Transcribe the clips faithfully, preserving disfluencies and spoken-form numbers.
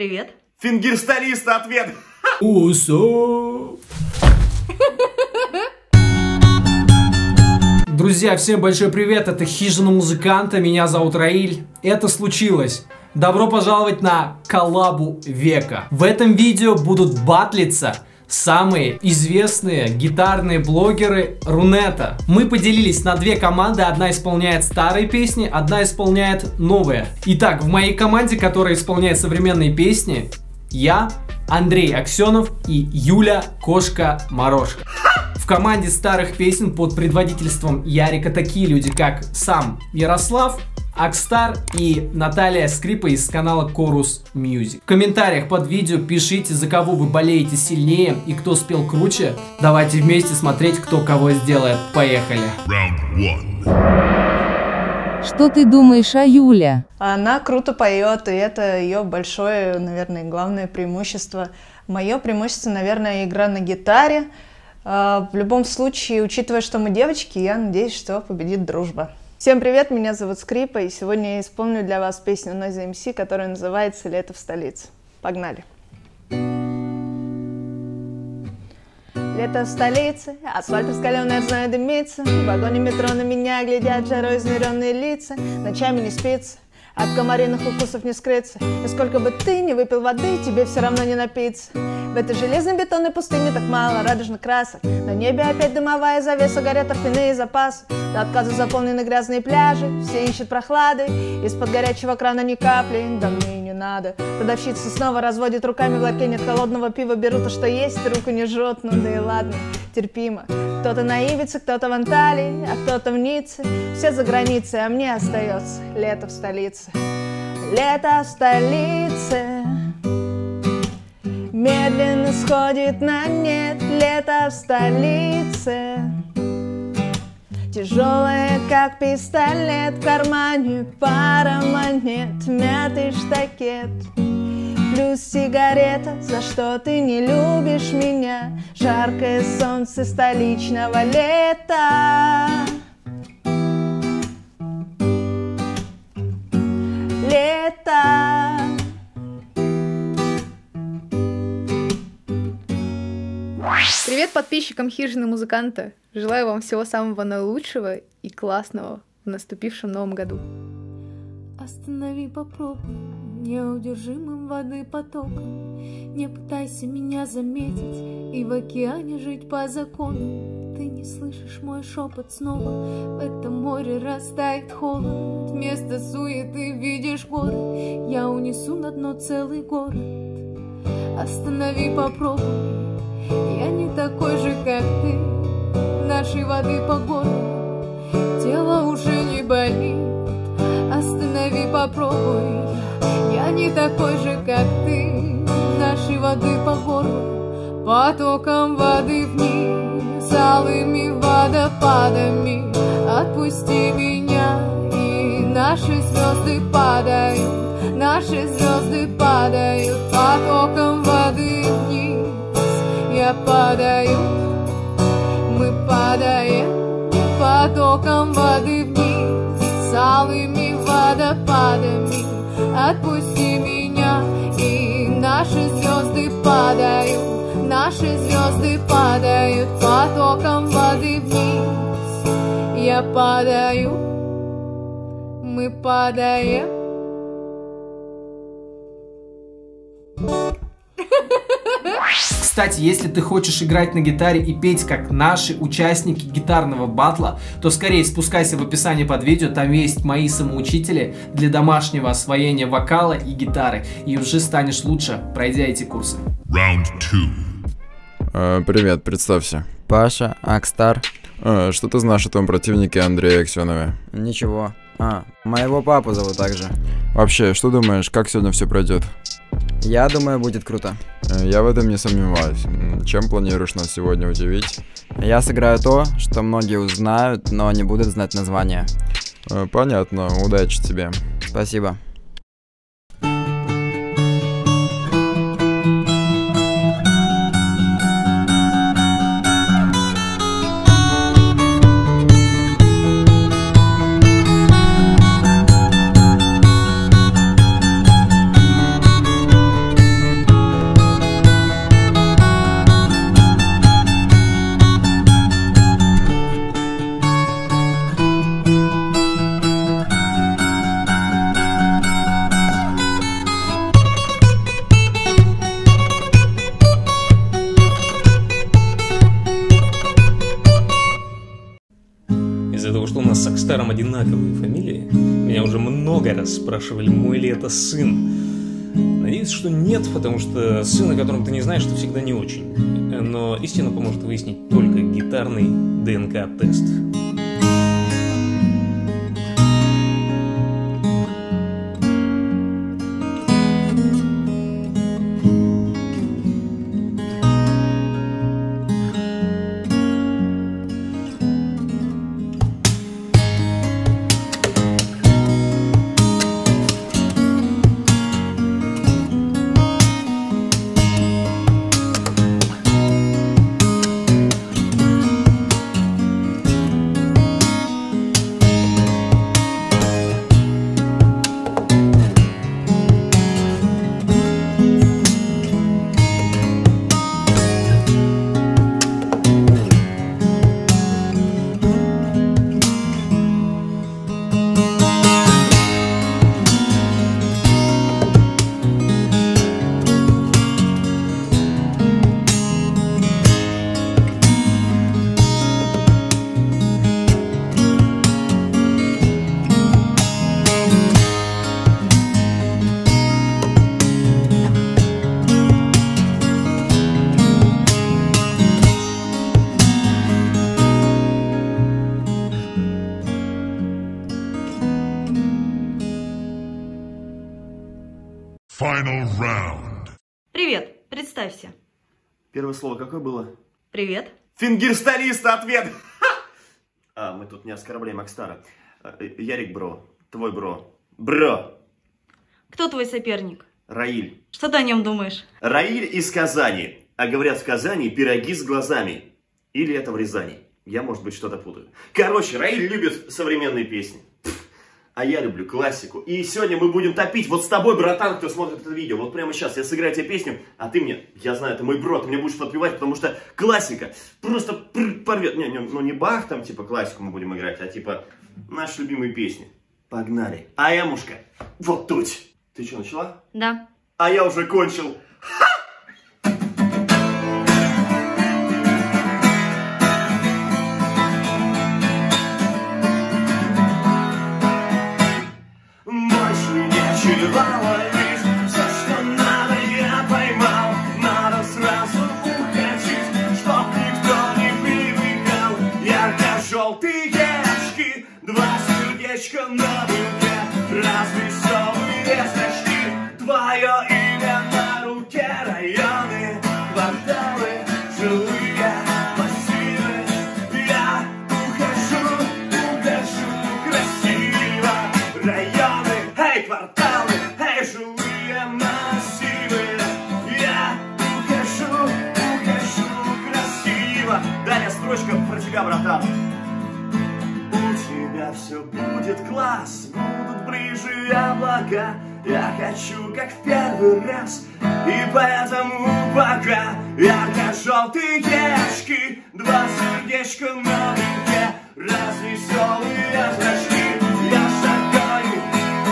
Привет. Фингерсталист ответ. Усо. Друзья, всем большой привет, это Хижина Музыканта, меня зовут Раиль. Это случилось. Добро пожаловать на коллабу века. В этом видео будут батлиться самые известные гитарные блогеры Рунета. Мы поделились на две команды, одна исполняет старые песни, одна исполняет новые. Итак, в моей команде, которая исполняет современные песни, я, Андрей Аксенов и Юля Кошка-Морошка. В команде старых песен под предводительством Ярика такие люди, как сам Ярослав, Акстар и Наталья Скрипа из канала Chorus Music. В комментариях под видео пишите, за кого вы болеете сильнее и кто спел круче. Давайте вместе смотреть, кто кого сделает. Поехали! Что ты думаешь о Юле? Она круто поет, и это ее большое, наверное, главное преимущество. Мое преимущество, наверное, игра на гитаре. В любом случае, учитывая, что мы девочки, я надеюсь, что победит дружба. Всем привет, меня зовут Скрипа, и сегодня я исполню для вас песню Noisy эм си, которая называется «Лето в столице». Погнали! Лето в столице, асфальт раскаленный от зноя дымится, в вагоне метро на меня глядят жарой изнуренные лица, ночами не спится, от комариных укусов не скрыться, и сколько бы ты ни выпил воды, тебе все равно не напиться. В этой железной бетонной пустыне так мало радужных красок, на небе опять дымовая завеса, горят торфяные запасы, до отказа заполнены грязные пляжи, все ищут прохлады, из-под горячего крана ни капли, да мне и не надо. Продавщица снова разводит руками, в ларьке нет холодного пива, беру то, что есть, руку не жжет, ну да и ладно, терпимо. Кто-то на Ибице, кто-то в Анталии, а кто-то в Ницце, все за границей, а мне остается лето в столице. Лето в столице медленно сходит на нет, лето в столице тяжелое, как пистолет, в кармане пара монет, мятый штакет, плюс сигарета, за что ты не любишь меня, жаркое солнце столичного лета. Лето. Привет подписчикам Хижины Музыканта! Желаю вам всего самого наилучшего и классного в наступившем новом году. Останови, попробуй неудержимым воды потоком. Не пытайся меня заметить и в океане жить по закону. Ты не слышишь мой шепот снова, в этом море растает холод. Вместо суеты видишь горы, я унесу на дно целый город. Останови, попробуй, я не такой же, как ты, нашей воды по горлу, тело уже не болит. Останови, попробуй, я не такой же, как ты, нашей воды по горлу, потоком воды вниз, алыми водопадами. Отпусти меня, и наши звезды падают, наши звезды падают, потоком воды вниз. Я падаю, мы падаем потоком воды вниз, с алыми водопадами. Отпусти меня, и наши звезды падают, наши звезды падают потоком воды вниз. Я падаю, мы падаем. Кстати, если ты хочешь играть на гитаре и петь как наши участники гитарного батла, то скорее спускайся в описание под видео, там есть мои самоучители для домашнего освоения вокала и гитары, и уже станешь лучше, пройдя эти курсы. Round two. А, привет, представься. Паша, Акстар. А, что ты знаешь о том противнике Андрея Аксенове? Ничего. А, моего папу зовут также. Вообще, что думаешь, как сегодня все пройдет? Я думаю, будет круто. Я в этом не сомневаюсь. Чем планируешь нас сегодня удивить? Я сыграю то, что многие узнают, но не будут знать название. Понятно, удачи тебе. Спасибо. Макстаром одинаковые фамилии, меня уже много раз спрашивали, мой ли это сын. Надеюсь, что нет, потому что сын, о котором ты не знаешь, что всегда не очень. Но истину поможет выяснить только гитарный ДНК-тест. Final round. Привет, представься. Первое слово какое было? Привет. Фингерсталист, ответ! А, мы тут не оскорбляем Макстара. Ярик, бро. Твой бро. Бро. Кто твой соперник? Раиль. Что ты о нем думаешь? Раиль из Казани. А говорят, в Казани пироги с глазами. Или это в Рязани. Я, может быть, что-то путаю. Короче, Раиль любит современные песни. А я люблю классику. И сегодня мы будем топить вот с тобой, братан, кто смотрит это видео. Вот прямо сейчас я сыграю тебе песню, а ты мне, я знаю, это мой бро, ты мне будешь подпевать, потому что классика просто порвет. Не, не, ну не Бах там, типа, классику мы будем играть, а типа наши любимые песни. Погнали. А Эмушка, вот тут. Ты что, начала? Да. А я уже кончил. Все, что надо, я поймал. Надо сразу уходить, чтоб никто не привыкал. Ярко-желтые очки, два сердечка на руке, раз веселые зрачки. Твое имя на руке, районы, кварталы, жилые массивы. Я ухожу, ухожу красиво. Районы, эй, кварталы, эй, жилые массивы. Я ухожу, ухожу красиво. Далее строчка про тебя, братан. У тебя все будет класс, будут ближе облака. Я хочу, как в первый раз, и поэтому пока. Ярко-желтые очки, два сердечка на руке, раз веселые зрачки. Я шагаю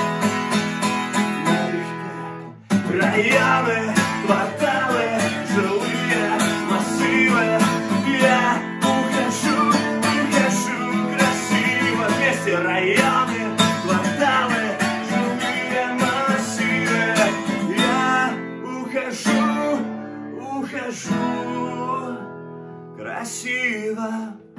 налегке. Районы, кварталы, жилые массивы. Я ухожу, ухожу красиво. Вместе районы, кварталы, жилые массивы. Я ухожу, ухожу красиво.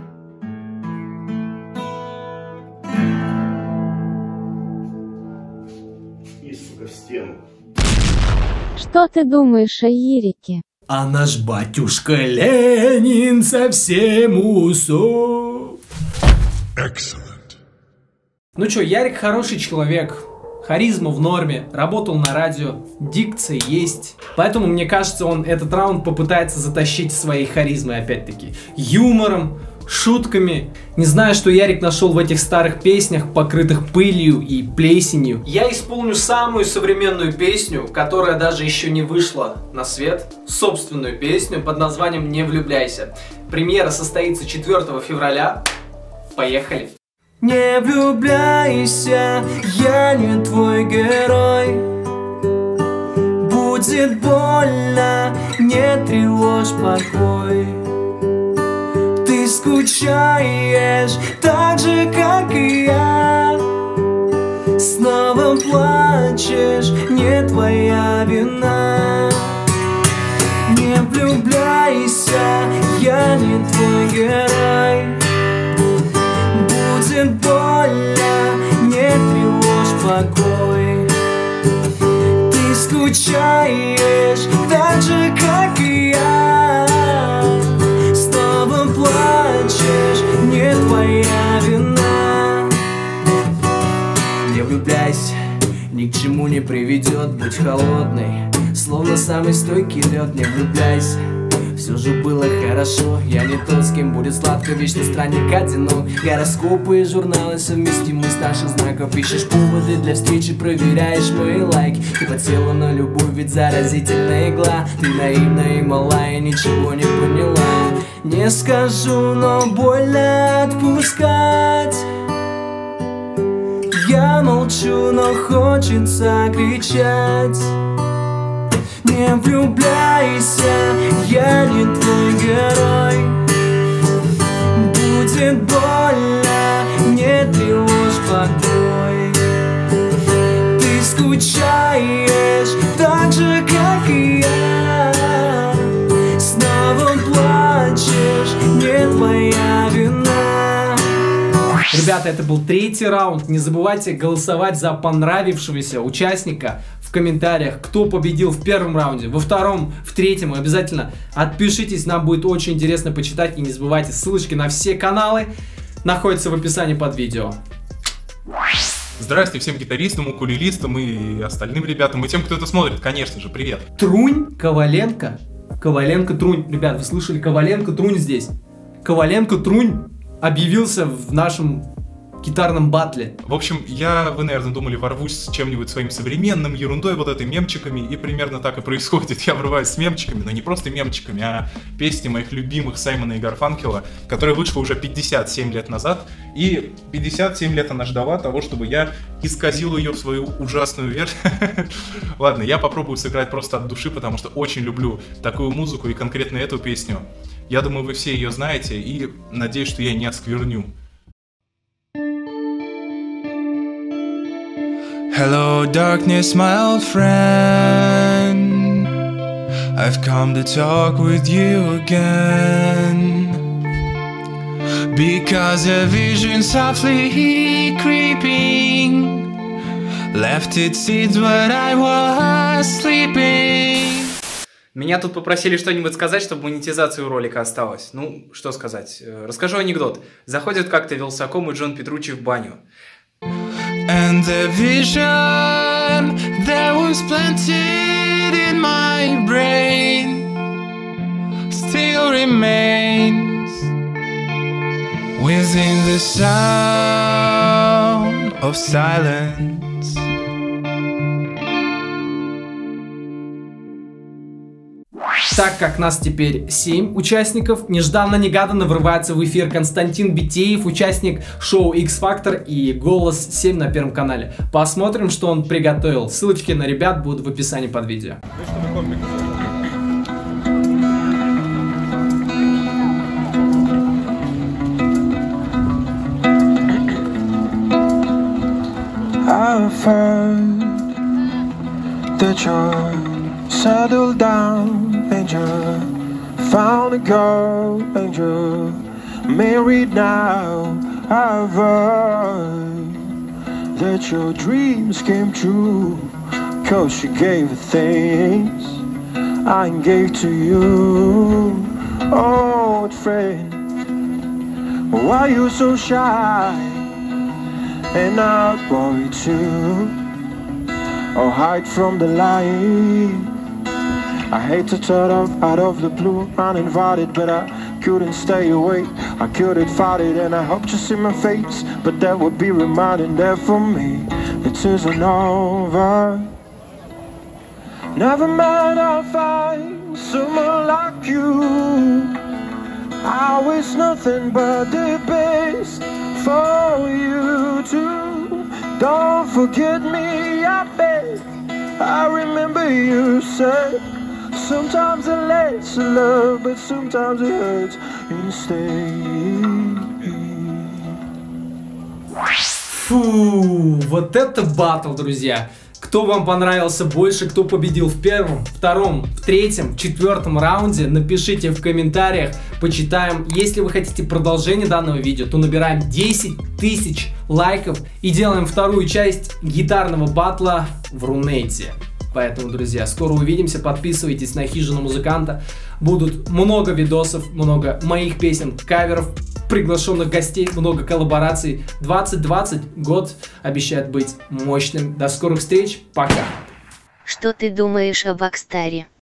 И, сука, в стену. Что ты думаешь о Ярике? А наш батюшка Ленин совсем усох. Excellent. Ну чё, Ярик хороший человек. Харизма в норме, работал на радио, дикция есть. Поэтому, мне кажется, он этот раунд попытается затащить своей харизмой опять-таки. Юмором, шутками. Не знаю, что Ярик нашел в этих старых песнях, покрытых пылью и плесенью. Я исполню самую современную песню, которая даже еще не вышла на свет. Собственную песню под названием «Не влюбляйся». Премьера состоится четвёртого февраля. Поехали. Не влюбляйся, я не твой герой. Будет больно, не тревожь покой. Ты скучаешь так же, как и я. Снова плачешь, не твоя вина. Не влюбляйся, я не твой герой. Будет больно, не тревожь покой. Ты скучаешь так же, как и я. Снова плачешь, не твоя вина. Не влюбляйся, ни к чему не приведет. Будь холодной, словно самый стойкий лед. Не влюбляйся, все же было хорошо. Я не тот, с кем будет сладко, вечный странник одинок. Гороскопы и журналы совместимы с наших знаков. Ищешь поводы для встречи, проверяешь мои лайки. Ты подсела на любовь, ведь заразительная игла. Ты наивна и мала, и ничего не поняла. Не скажу, но больно отпускать. Я молчу, но хочется кричать. Не влюбляйся, я не твой герой. Будет больно, не тревожь покой. Ты скучаешь так же, как и я. Снова плачешь, не твоя вина. Ребята, это был третий раунд. Не забывайте голосовать за понравившегося участника в комментариях, кто победил в первом раунде, во втором, в третьем. Обязательно отпишитесь, нам будет очень интересно почитать. И не забывайте, ссылочки на все каналы находятся в описании под видео. Здрасте всем гитаристам, укулелистам и остальным ребятам, и тем, кто это смотрит, конечно же, привет. Трунь, Коваленко, Коваленко, Трунь. Ребят, вы слышали, Коваленко, Трунь здесь. Коваленко, Трунь объявился в нашем гитарном батле. В общем, я, вы, наверное, думали, ворвусь с чем-нибудь своим современным, ерундой, вот этой, мемчиками, и примерно так и происходит. Я врываюсь с мемчиками, но не просто мемчиками, а песни моих любимых Саймона и Гарфанкела, которая вышла уже пятьдесят семь лет назад, и пятьдесят семь лет она ждала того, чтобы я исказил ее в свою ужасную версию. Ладно, я попробую сыграть просто от души, потому что очень люблю такую музыку и конкретно эту песню. Я думаю, вы все ее знаете, и надеюсь, что я не оскверню. Hello darkness, my old friend. I've come to talk with you again. Because a vision softly creeping left its seeds when I was sleeping. Меня тут попросили что-нибудь сказать, чтобы монетизация у ролика осталась. Ну, что сказать. Расскажу анекдот. Заходит как-то Вилсаком и Джон Петруччи в баню. And the vision that was planted in my brain still remains within the sound of silence. Так как нас теперь семь участников, нежданно-негаданно врывается в эфир Константин Битеев, участник шоу X-Factor и Голос семь на Первом канале. Посмотрим, что он приготовил. Ссылочки на ребят будут в описании под видео. Settle down, angel. Found a girl, angel. Married now. I've heard that your dreams came true. Cause she gave things I gave to you. Old friend, why you so shy and not worried too? Or hide from the light. I hate to turn up out of the blue, uninvited, but I couldn't stay away. I couldn't fight it, and I hoped you see my face, but that would be reminding that for me it isn't over. Never mind, I'll find someone like you. I wish nothing but the best for you too. Don't forget me, I beg. I remember you said Sometimes it lets you love, but sometimes it hurts instead. Фу, вот это батл, друзья. Кто вам понравился больше, кто победил в первом, втором, в третьем, четвертом раунде, напишите в комментариях, почитаем. Если вы хотите продолжение данного видео, то набираем десять тысяч лайков и делаем вторую часть гитарного батла в Рунете. Поэтому, друзья, скоро увидимся, подписывайтесь на Хижину Музыканта, будут много видосов, много моих песен, каверов, приглашенных гостей, много коллабораций. двадцать двадцать год обещает быть мощным. До скорых встреч, пока! Что ты думаешь об Акстаре?